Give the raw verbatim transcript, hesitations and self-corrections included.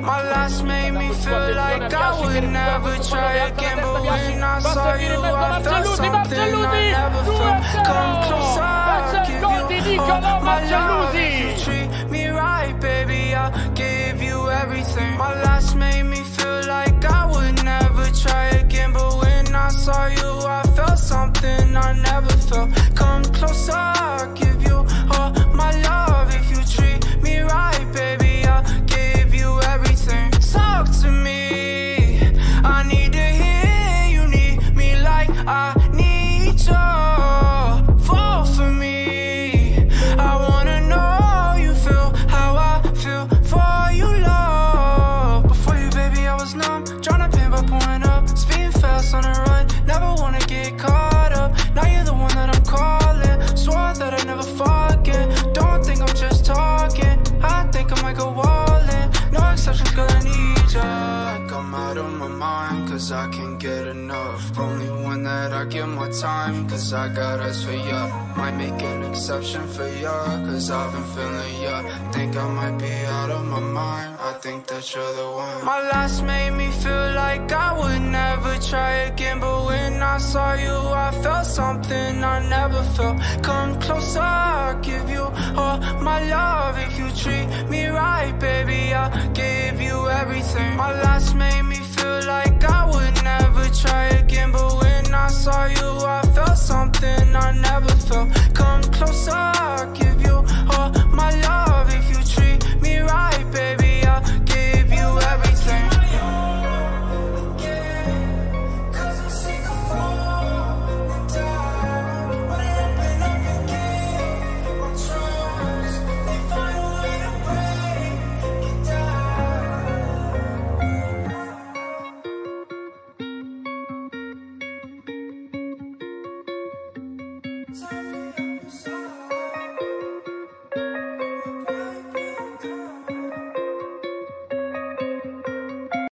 My last made me feel like I would never try again, but when I saw you I felt something I never felt. Come closer, I'll give you all my love. If you treat me right, baby, I'll give you everything. My last made me feel like I would never try again, but when I saw you I felt something I never felt. Come closer, I'll give you all my love. If you treat me right, baby, I'll give you everything. Talk to me, I need to hear you need me like I need you. Fall for me, I wanna know you feel how I feel for you, love. Before you, baby, I was numb, tryna pain by pouring up, speeding fast on the run, never wanna get caught up. Now you're the one that I'm calling, swore that I never forget. Don't think I'm just talking, I think I might go all in. No exceptions, girl, I need ya. Like I'm out of my mind, cause I can't get enough. Only one that I give my time, cause I got eyes for ya. Might make an exception for ya, cause I've been feeling ya. Think I might be out of my mind, I think that you're the one. My last made me feel like I would never try again, but when I saw you I felt something I never felt. Come closer, I'll give you all my love. If you treat me right, baby, I'll give you everything. My last made